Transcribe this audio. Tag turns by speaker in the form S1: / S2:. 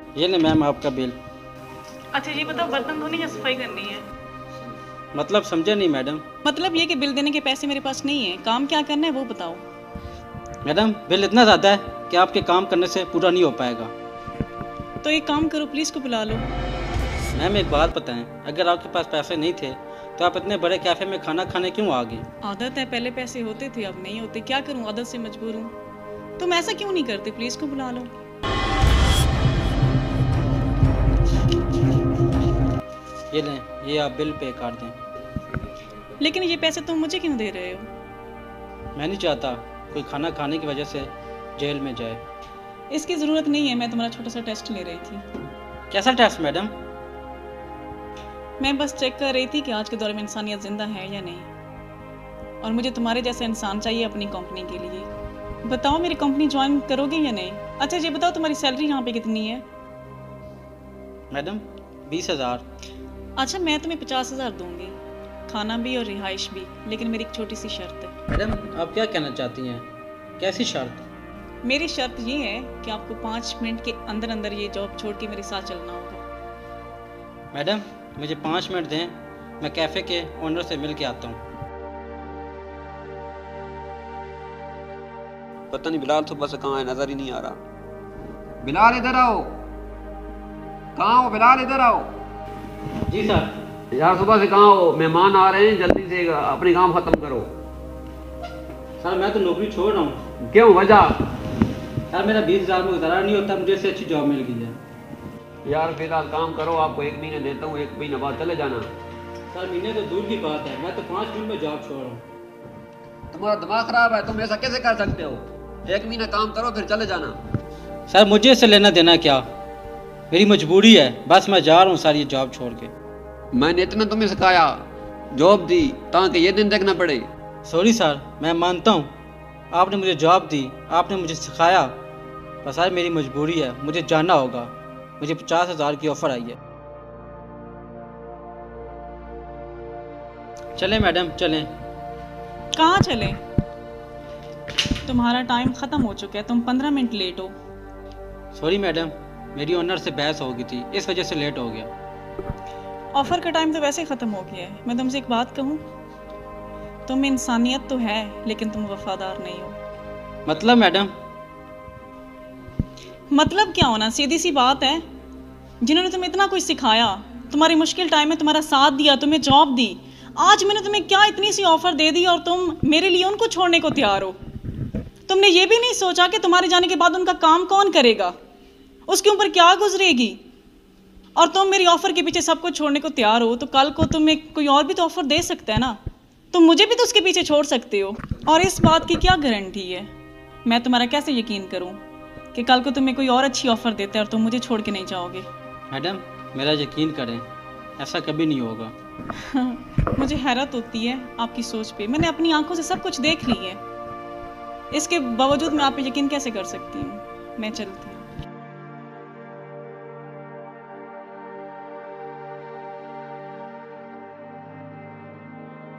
S1: ये ले मैम आपका बिल।
S2: अच्छा ये बताओ, बर्तन धोने या सफाई करनी है?
S1: मतलब समझे नहीं मैडम।
S2: मतलब ये कि बिल देने के पैसे मेरे पास नहीं है, काम क्या करना है वो बताओ।
S1: मैडम बिल इतना ज़्यादा है कि आपके काम करने से पूरा नहीं हो पाएगा।
S2: तो एक काम करो, पुलिस को बुला लो।
S1: मैम एक बात बताएं, अगर आपके पास पैसे नहीं थे तो आप इतने बड़े कैफ़े में खाना खाने क्यों आ गए?
S2: आदत है, पहले पैसे होते थे अब नहीं होते, क्या करूं, आदत से मजबूर हूं। तुम ऐसा क्यों नहीं करते, पुलिस को बुला लो।
S1: ये लें, ये आप बिल पे कर दें।
S2: लेकिन ये पैसे तुम मुझे क्यों दे रहे हो?
S1: मैं नहीं चाहता कोई खाना खाने की वजह से जेल में जाए।
S2: इसकी ज़रूरत नहीं है, मैं तुम्हारा छोटा सा टेस्ट ले रही थी।
S1: कैसा टेस्ट मैडम?
S2: मैं बस चेक कर रही थी कि आज के दौर में इंसानियत जिंदा है या नहीं, और मुझे तुम्हारे जैसे इंसान चाहिए अपनी कंपनी के लिए। बताओ मेरी कंपनी ज्वाइन करोगे या नहीं? अच्छा ये बताओ तुम्हारी सैलरी यहाँ पे कितनी है?
S1: मैडम 20,000।
S2: अच्छा मैं तुम्हें 50,000 दूंगी, खाना भी और रिहाइश भी, लेकिन मेरी एक छोटी सी शर्त है।
S1: मैडम आप क्या कहना चाहती हैं? कैसी शर्त?
S2: मेरी शर्त ये है कि आपको 5 मिनट के अंदर अंदर ये जॉब छोड़ के मेरे साथ चलना होगा।
S1: मैडम मुझे 5 मिनट दें, मैं कैफ़े के ओनर से मिल के आता हूँ।
S3: पता नहीं बिलाल सुबह से कहाँ है, नजर ही नहीं आ रहा। बिलाल इधर आओ। कहाँ हो बिलाल, इधर आओ।
S1: जी सर।
S3: यार सुबह से कहाँ हो, मेहमान आ रहे हैं, जल्दी से अपनी काम खत्म करो।
S1: सर मैं तो नौकरी छोड़ रहा हूँ।
S3: क्यों, वजह?
S1: सर मेरा 20,000 में गुजारा नहीं होता, मुझे इससे अच्छी जॉब मिल गई है।
S3: यार फिलहाल काम करो, आपको 1 महीने देता हूँ, 1 महीने बाद चले जाना।
S1: सर महीने तो दूर की बात है, मैं तो 5 मिनट में जॉब छोड़ रहा हूँ।
S3: तुम्हारा दिमाग खराब है, तुम ऐसा कैसे कर सकते हो? 1 महीना काम करो फिर चले जाना।
S1: सर मुझे इससे लेना देना क्या, मेरी मजबूरी है, बस मैं जा रहा हूँ सर ये जॉब छोड़ के।
S3: मैंने इतना तुम्हें सिखाया, जॉब दी ताकि ये दिन देखना पड़े।
S1: सॉरी सर, मैं मानता हूँ आपने मुझे जॉब दी, आपने मुझे सिखाया, पर सर मेरी मजबूरी है, मुझे जाना होगा। मुझे 50,000 की ऑफ़र आई है। चलें मैडम चलें।
S2: कहाँ चले? तुम्हारा टाइम खत्म हो चुका है, तुम 15 मिनट लेट हो।
S1: सॉरी मैडम, मेरी ओनर से बहस हो गई थी, इस वजह से लेट हो गया।
S2: ऑफर का टाइम तो वैसे ही खत्म हो गया है। मैं तुमसे एक बात कहूँ, तुम में इंसानियत तो है लेकिन तुम वफादार नहीं हो।
S1: मतलब मैडम?
S2: मतलब क्या होना, सीधी सी बात है। जिन्होंने तुम्हें इतना कुछ सिखाया, तुम्हारी मुश्किल टाइम में तुम्हारा साथ दिया, तुम्हें जॉब दी, आज मैंने तुम्हें क्या इतनी सी ऑफर दे दी और तुम मेरे लिए उनको छोड़ने को तैयार हो। तुमने ये भी नहीं सोचा कि तुम्हारे जाने के बाद उनका काम कौन करेगा, उसके ऊपर क्या गुजरेगी, और तुम मेरी ऑफर के पीछे सब कुछ छोड़ने को तैयार हो। तो कल को तुम्हें कोई और भी तो ऑफर दे सकता है ना, तुम मुझे भी तो उसके पीछे छोड़ सकते हो। और इस बात की क्या गारंटी है, मैं तुम्हारा कैसे यकीन करूं कि कल को तुम्हें कोई और अच्छी ऑफर देता है और तुम मुझे छोड़ के नहीं जाओगे?
S1: मैडम मेरा यकीन करें, ऐसा कभी नहीं होगा।
S2: मुझे हैरत होती है आपकी सोच पे, मैंने अपनी आंखों से सब कुछ देख ली है, इसके बावजूद मैं आप पे यकीन कैसे कर सकती हूँ? मैं चलती हूँ।